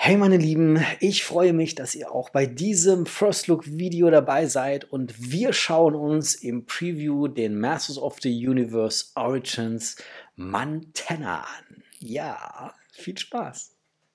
Hey meine Lieben, ich freue mich, dass ihr auch bei diesem First Look Video dabei seid und wir schauen uns im Preview den Masters of the Universe Origins Mantenna an. Ja, viel Spaß!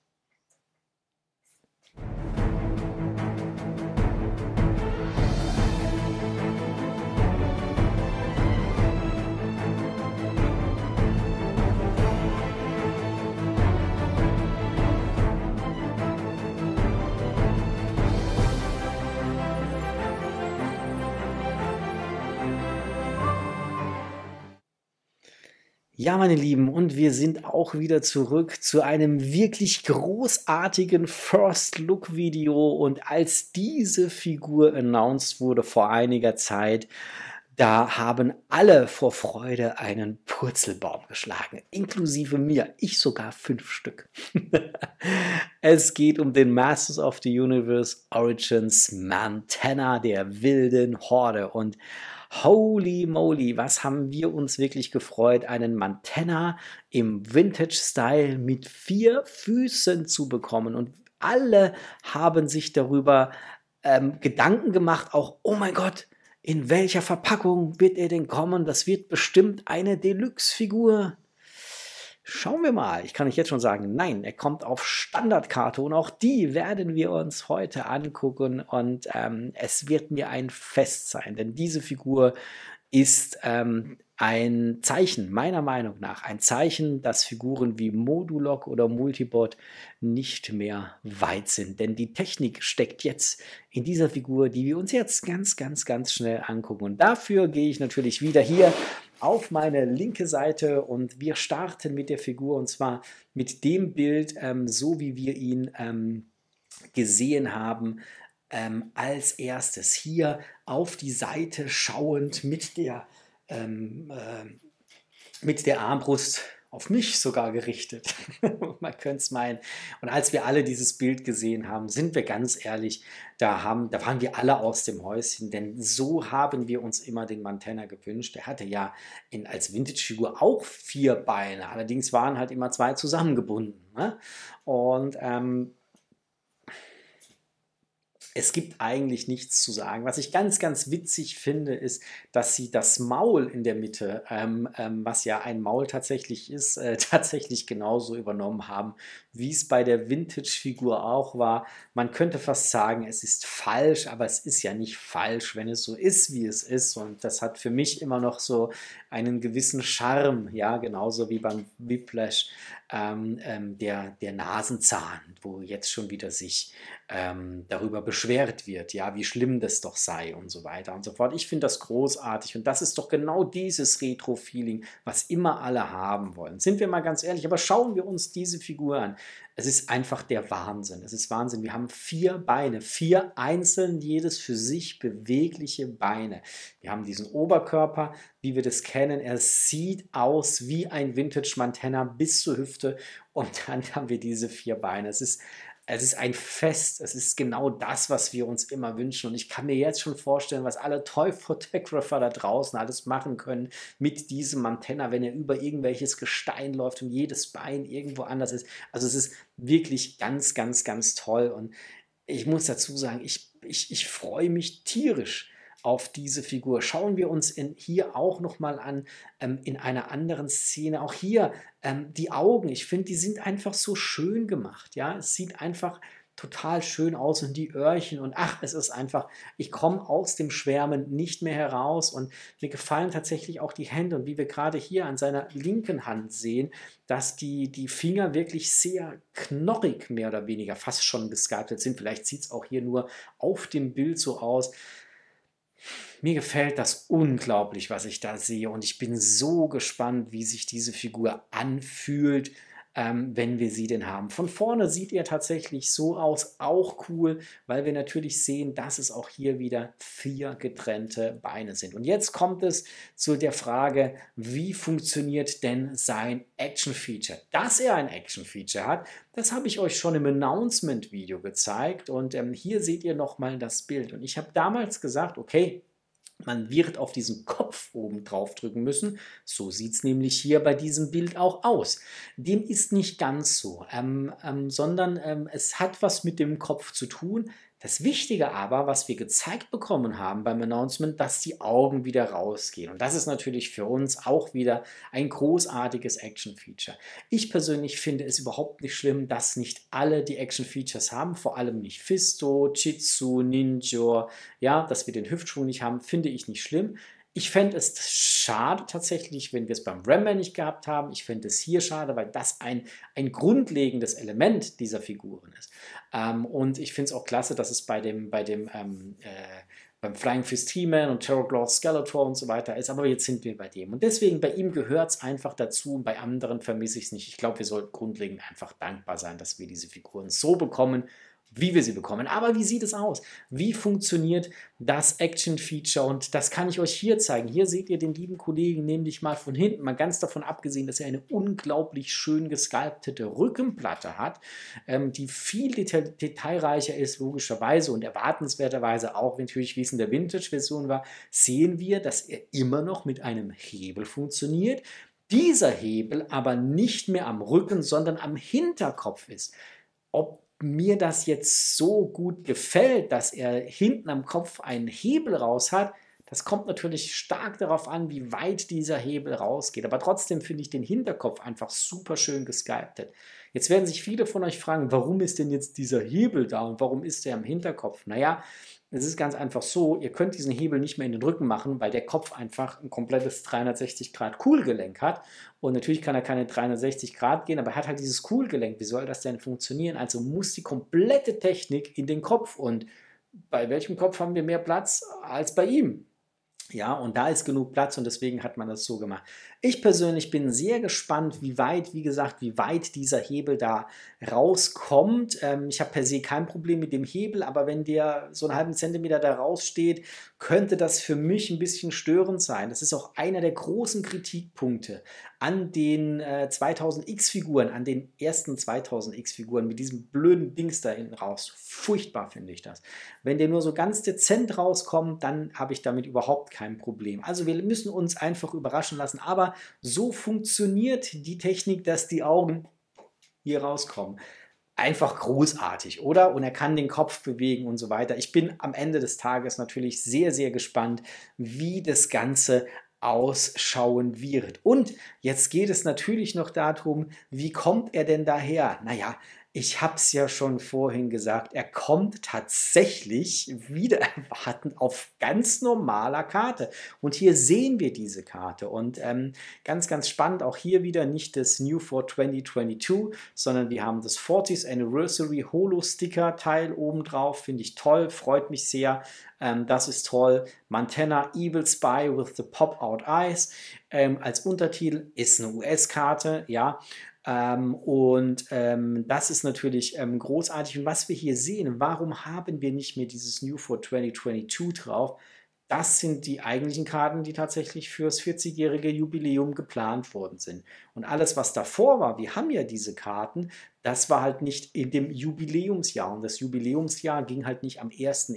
Ja, meine Lieben, und wir sind auch wieder zurück zu einem wirklich großartigen First-Look-Video. Und als diese Figur announced wurde vor einiger Zeit, da haben alle vor Freude einen Purzelbaum geschlagen, inklusive mir, ich sogar 5 Stück. Es geht um den Masters of the Universe Origins Mantenna der wilden Horde und holy moly, was haben wir uns wirklich gefreut, einen Mantenna im Vintage-Style mit 4 Füßen zu bekommen. Und alle haben sich darüber Gedanken gemacht, auch, oh mein Gott, in welcher Verpackung wird er denn kommen? Das wird bestimmt eine Deluxe-Figur. Schauen wir mal. Ich kann euch jetzt schon sagen, nein, er kommt auf Standardkarte und auch die werden wir uns heute angucken und es wird mir ein Fest sein, denn diese Figur ist ein Zeichen, meiner Meinung nach, ein Zeichen, dass Figuren wie Modulok oder Multibot nicht mehr weit sind. Denn die Technik steckt jetzt in dieser Figur, die wir uns jetzt ganz schnell angucken. Und dafür gehe ich natürlich wieder hier auf meine linke Seite und wir starten mit der Figur und zwar mit dem Bild, so wie wir ihn gesehen haben, als erstes hier auf die Seite schauend mit der Armbrust auf mich sogar gerichtet. Man könnte es meinen. Und als wir alle dieses Bild gesehen haben, sind wir ganz ehrlich, da waren wir alle aus dem Häuschen, denn so haben wir uns immer den Mantenna gewünscht. Der hatte ja als Vintage-Figur auch 4 Beine, allerdings waren halt immer 2 zusammengebunden. Ne? Und es gibt eigentlich nichts zu sagen. Was ich ganz witzig finde, ist, dass sie das Maul in der Mitte, was ja ein Maul tatsächlich ist, tatsächlich genauso übernommen haben, wie es bei der Vintage-Figur auch war. Man könnte fast sagen, es ist falsch, aber es ist ja nicht falsch, wenn es so ist, wie es ist. Und das hat für mich immer noch so einen gewissen Charme, ja, genauso wie beim Whiplash der Nasenzahn, wo jetzt schon wieder sich darüber beschwert wird, ja, wie schlimm das doch sei und so weiter und so fort. Ich finde das großartig und das ist doch genau dieses Retro-Feeling, was immer alle haben wollen. Sind wir mal ganz ehrlich, aber schauen wir uns diese Figur an. Es ist einfach der Wahnsinn. Es ist Wahnsinn. Wir haben 4 Beine, 4 einzeln, jedes für sich bewegliche Beine. Wir haben diesen Oberkörper, wie wir das kennen. Er sieht aus wie ein Vintage-Mantenna bis zur Hüfte und dann haben wir diese 4 Beine. Es ist ein Fest. Es ist genau das, was wir uns immer wünschen. Und ich kann mir jetzt schon vorstellen, was alle Toy-Photographer da draußen alles machen können mit diesem Mantenna, wenn er über irgendwelches Gestein läuft und jedes Bein irgendwo anders ist. Also es ist wirklich ganz toll. Und ich muss dazu sagen, ich freue mich tierisch auf diese Figur. Schauen wir uns hier auch nochmal an, in einer anderen Szene. Auch hier die Augen, ich finde, die sind einfach so schön gemacht. Ja? Es sieht einfach total schön aus und die Öhrchen und ach, es ist einfach, ich komme aus dem Schwärmen nicht mehr heraus und mir gefallen tatsächlich auch die Hände und wie wir gerade hier an seiner linken Hand sehen, dass die Finger wirklich sehr knorrig mehr oder weniger fast schon gesculptet sind. Vielleicht sieht es auch hier nur auf dem Bild so aus. Mir gefällt das unglaublich, was ich da sehe und ich bin so gespannt, wie sich diese Figur anfühlt, wenn wir sie denn haben. Von vorne sieht er tatsächlich so aus, auch cool, weil wir natürlich sehen, dass es auch hier wieder 4 getrennte Beine sind. Und jetzt kommt es zu der Frage, wie funktioniert denn sein Action-Feature? Dass er ein Action-Feature hat, das habe ich euch schon im Announcement-Video gezeigt und hier seht ihr nochmal das Bild. Und ich habe damals gesagt, okay, Man wird auf diesen Kopf oben drauf drücken müssen. So sieht es nämlich hier bei diesem Bild auch aus. Dem ist nicht ganz so, sondern es hat was mit dem Kopf zu tun. Das Wichtige aber, was wir gezeigt bekommen haben beim Announcement, dass die Augen wieder rausgehen. Und das ist natürlich für uns auch wieder ein großartiges Action-Feature. Ich persönlich finde es überhaupt nicht schlimm, dass nicht alle die Action-Features haben, vor allem nicht Fisto, Jitsu, Ninja, ja, dass wir den Hüftschwung nicht haben, finde ich nicht schlimm. Ich fände es schade tatsächlich, wenn wir es beim Ramman nicht gehabt haben. Ich fände es hier schade, weil das ein grundlegendes Element dieser Figuren ist. Und ich finde es auch klasse, dass es beim Flying Fist He-Man und Terrorglaw Skeletor und so weiter ist. Aber jetzt sind wir bei dem. Und deswegen, bei ihm gehört es einfach dazu und bei anderen vermisse ich es nicht. Ich glaube, wir sollten grundlegend einfach dankbar sein, dass wir diese Figuren so bekommen, wie wir sie bekommen. Aber wie sieht es aus? Wie funktioniert das Action-Feature? Und das kann ich euch hier zeigen. Hier seht ihr den lieben Kollegen nämlich mal von hinten, mal ganz davon abgesehen, dass er eine unglaublich schön gesculptete Rückenplatte hat, die viel detailreicher ist, logischerweise und erwartenswerterweise auch, natürlich wie es in der Vintage-Version war, sehen wir, dass er immer noch mit einem Hebel funktioniert. Dieser Hebel aber nicht mehr am Rücken, sondern am Hinterkopf ist. Ob mir das jetzt so gut gefällt, dass er hinten am Kopf einen Hebel raus hat, das kommt natürlich stark darauf an, wie weit dieser Hebel rausgeht. Aber trotzdem finde ich den Hinterkopf einfach super schön gesculptet. Jetzt werden sich viele von euch fragen, warum ist denn jetzt dieser Hebel da und warum ist der am Hinterkopf? Naja, es ist ganz einfach so, ihr könnt diesen Hebel nicht mehr in den Rücken machen, weil der Kopf einfach ein komplettes 360 Grad Kuhlgelenk hat. Und natürlich kann er keine 360 Grad gehen, aber er hat halt dieses Kuhlgelenk. Wie soll das denn funktionieren? Also muss die komplette Technik in den Kopf. Und bei welchem Kopf haben wir mehr Platz als bei ihm? Ja, und da ist genug Platz und deswegen hat man das so gemacht. Ich persönlich bin sehr gespannt, wie weit, wie gesagt, wie weit dieser Hebel da rauskommt. Ich habe per se kein Problem mit dem Hebel, aber wenn der so einen halben Zentimeter da raussteht, könnte das für mich ein bisschen störend sein. Das ist auch einer der großen Kritikpunkte an den 2000X-Figuren, an den ersten 2000X-Figuren mit diesem blöden Dings da hinten raus. Furchtbar finde ich das. Wenn der nur so ganz dezent rauskommt, dann habe ich damit überhaupt kein Problem. Also wir müssen uns einfach überraschen lassen, aber so funktioniert die Technik, dass die Augen hier rauskommen. Einfach großartig, oder? Und er kann den Kopf bewegen und so weiter. Ich bin am Ende des Tages natürlich sehr, sehr gespannt, wie das Ganze ausschauen wird. Und jetzt geht es natürlich noch darum, wie kommt er denn daher? Naja, ich habe es ja schon vorhin gesagt, er kommt tatsächlich wieder erwartend auf ganz normaler Karte. Und hier sehen wir diese Karte. Und ganz, ganz spannend, auch hier wieder nicht das New for 2022, sondern wir haben das 40th Anniversary Holo Sticker Teil oben drauf. Finde ich toll, freut mich sehr. Das ist toll. Montana Evil Spy with the Pop-Out Eyes. Als Untertitel ist eine US-Karte, ja. Das ist natürlich großartig. Und was wir hier sehen, warum haben wir nicht mehr dieses New for 2022 drauf? Das sind die eigentlichen Karten, die tatsächlich fürs 40-jährige Jubiläum geplant worden sind. Und alles, was davor war, wir haben ja diese Karten, das war halt nicht in dem Jubiläumsjahr. Und das Jubiläumsjahr ging halt nicht am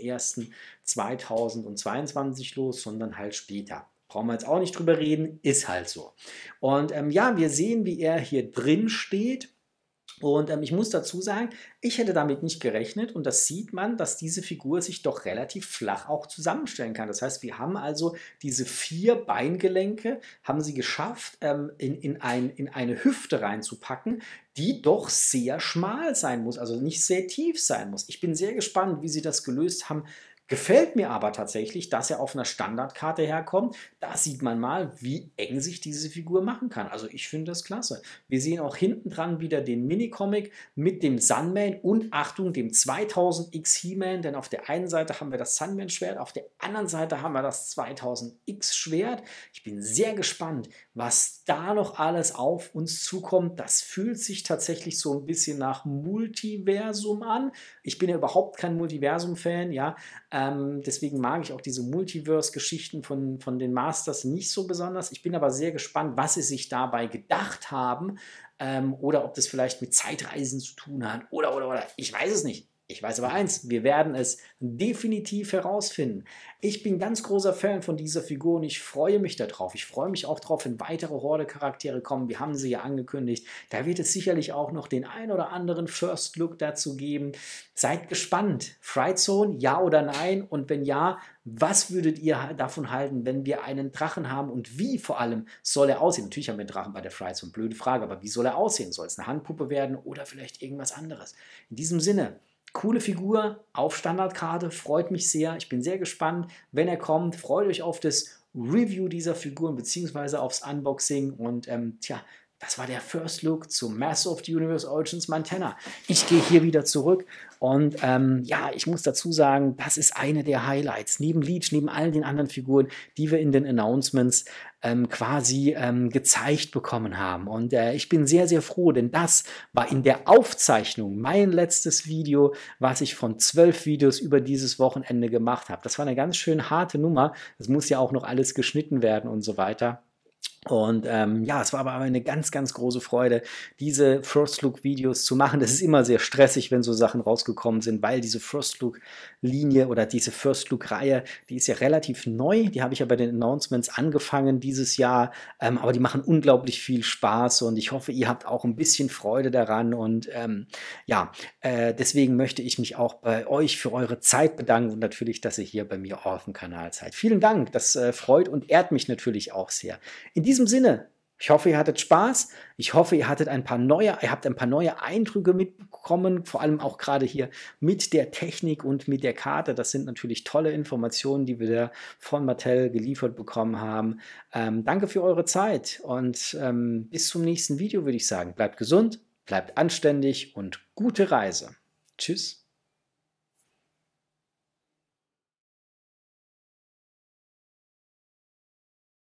01.01.2022 los, sondern halt später. Brauchen wir jetzt auch nicht drüber reden, ist halt so. Und ja, wir sehen, wie er hier drin steht. Und ich muss dazu sagen, ich hätte damit nicht gerechnet und das sieht man, dass diese Figur sich doch relativ flach auch zusammenstellen kann. Das heißt, wir haben also diese 4 Beingelenke, haben sie geschafft, in eine Hüfte reinzupacken, die doch sehr schmal sein muss, also nicht sehr tief sein muss. Ich bin sehr gespannt, wie sie das gelöst haben. Gefällt mir aber tatsächlich, dass er auf einer Standardkarte herkommt. Da sieht man mal, wie eng sich diese Figur machen kann. Also ich finde das klasse. Wir sehen auch hinten dran wieder den Minicomic mit dem Sunman und Achtung, dem 2000X He-Man, denn auf der einen Seite haben wir das Sunman-Schwert, auf der anderen Seite haben wir das 2000X-Schwert. Ich bin sehr gespannt, was da noch alles auf uns zukommt. Das fühlt sich tatsächlich so ein bisschen nach Multiversum an. Ich bin ja überhaupt kein Multiversum-Fan, ja. Deswegen mag ich auch diese Multiverse-Geschichten von den Masters nicht so besonders. Ich bin aber sehr gespannt, was sie sich dabei gedacht haben oder ob das vielleicht mit Zeitreisen zu tun hat oder. Ich weiß es nicht. Ich weiß aber eins, wir werden es definitiv herausfinden. Ich bin ganz großer Fan von dieser Figur und ich freue mich darauf. Ich freue mich auch darauf, wenn weitere Horde-Charaktere kommen. Wir haben sie ja angekündigt. Da wird es sicherlich auch noch den ein oder anderen First Look dazu geben. Seid gespannt. Fright Zone, ja oder nein? Und wenn ja, was würdet ihr davon halten, wenn wir einen Drachen haben und wie vor allem soll er aussehen? Natürlich haben wir einen Drachen bei der Fright Zone, blöde Frage, aber wie soll er aussehen? Soll es eine Handpuppe werden oder vielleicht irgendwas anderes? In diesem Sinne, coole Figur auf Standardkarte, freut mich sehr. Ich bin sehr gespannt, wenn er kommt. Freut euch auf das Review dieser Figuren beziehungsweise aufs Unboxing. Und tja, das war der First Look zu Master of the Universe Origins Montana. Ich gehe hier wieder zurück und ja, ich muss dazu sagen, das ist eine der Highlights. Neben Leech, neben all den anderen Figuren, die wir in den Announcements quasi gezeigt bekommen haben. Und ich bin sehr, sehr froh, denn das war in der Aufzeichnung mein letztes Video, was ich von 12 Videos über dieses Wochenende gemacht habe. Das war eine ganz schön harte Nummer. Es muss ja auch noch alles geschnitten werden und so weiter. Und ja, es war aber eine ganz, ganz große Freude, diese First Look Videos zu machen. Das ist immer sehr stressig, wenn so Sachen rausgekommen sind, weil diese First Look Linie oder diese First Look Reihe, die ist ja relativ neu. Die habe ich ja bei den Announcements angefangen dieses Jahr, aber die machen unglaublich viel Spaß und ich hoffe, ihr habt auch ein bisschen Freude daran. Und ja, deswegen möchte ich mich auch bei euch für eure Zeit bedanken und natürlich, dass ihr hier bei mir auf dem Kanal seid. Vielen Dank, das freut und ehrt mich natürlich auch sehr. In diesem Sinne, ich hoffe, ihr hattet Spaß. Ich hoffe, ihr habt ein paar neue Eindrücke mitbekommen, vor allem auch gerade hier mit der Technik und mit der Karte. Das sind natürlich tolle Informationen, die wir da von Mattel geliefert bekommen haben. Danke für eure Zeit und bis zum nächsten Video würde ich sagen. Bleibt gesund, bleibt anständig und gute Reise. Tschüss.